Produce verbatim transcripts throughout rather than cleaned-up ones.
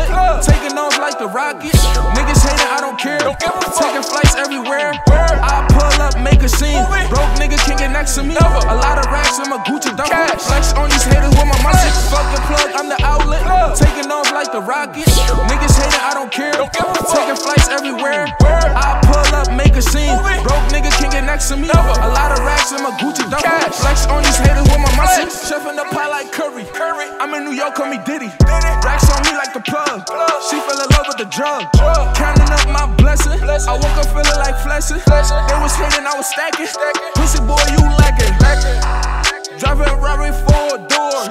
outlet, taking off like the rocket. Niggas hating, I don't care. Taking flights everywhere. I pull up, make a scene. Broke nigga can't get next to me. A lot of racks in my Gucci duffel. Flex on these haters with my muscle. Fuck the plug, I'm the outlet. Taking off like the rocket. Niggas hating, I don't care. Taking flights everywhere. I pull up, make a scene. Broke nigga can't get next to me. A lot of racks in my Gucci duffel. Flex on these haters with my muscle. Chef in the pot like Curry. I'm in New York, call me Diddy. Racks on me like the plug. She fell in love with the drug. Counting up my blessing. I woke up feeling like flexing. They was hating, I was stacking. Pussy boy, you lacking. Driving a Rari four doors.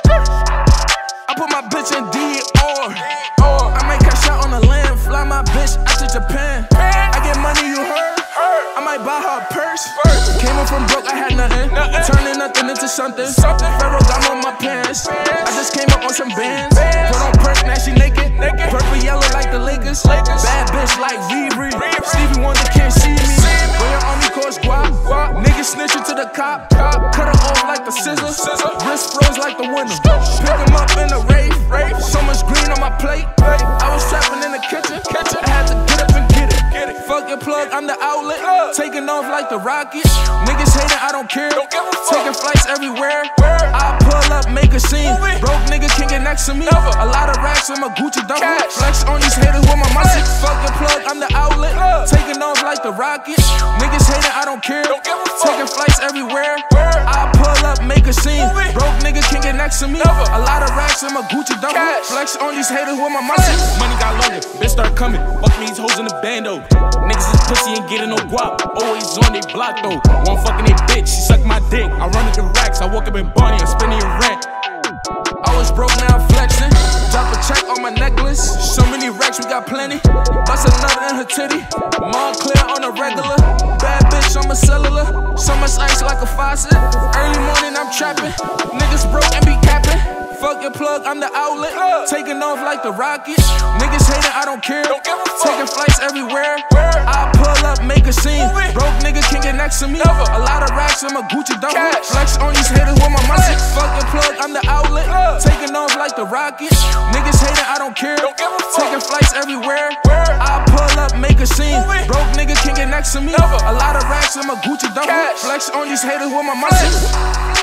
I put my bitch in D R. I make cash out on the land. Fly my bitch out to Japan. I get money, you heard? I might buy her a purse. Came in from broke, I had nothing. Turning nothing into something. Pharaoh got on my pants. I just came up on some bands. Put on perk, now she naked. Purple yellow like the Lakers. Bad bitch like Riri. Stevie Wonder can't see me. When your army calls guap. Niggas snitching to the cop. Cut her off like the scissors. Wrist froze like the window. Pick him up in the rave. So much green on my plate. I was trapping in the kitchen. I had to get up and get it. Fuck your plug, I'm the outlet. Taking off like the rocket. Niggas hating, I don't care. Taking flights everywhere. I pull up, make a scene. Broke nigga can't get next to me. A lot of racks in my Gucci duffel. Flex on these haters with my muscle. Fuck your plug, I'm the outlet. Taking off like the rocket. Niggas hating, I don't care. Taking flights everywhere. I pull up, make a scene. Broke nigga can't get next to me. A lot of racks in my Gucci duffel. Flex on these haters with my muscle. Money got longer, bitch start coming. Fuck me, these hoes in the bando. Niggas is pussy, ain't getting no guap. Always on they block though. One fucking they bitch, she suck my dick. I run at the racks, I woke up in Barney, I'm spending your rent. I was broke, now I'm flexing. Drop a check on my necklace. So many racks, we got plenty. Bust a nut in her titty. Mall clear on a regular. Bad bitch on my cellular. So much ice like a faucet. Early morning, I'm trapping. Niggas broke and be capping. Fuck your plug, I'm the outlet. Taking off like the rocket. Niggas hating, I don't care. Taking flights everywhere. I pull up, make a scene. Broke nigga can't get next to me. A lot of racks in my Gucci duffel. Flex on these haters with my muscle. Fuck your plug, I'm the outlet. Taking off like the rocket. Niggas hating, I don't care. Taking flights everywhere. I pull up, make a scene. Broke nigga can't get next to me. A lot of racks in my Gucci duffel. Flex on these haters with my muscle.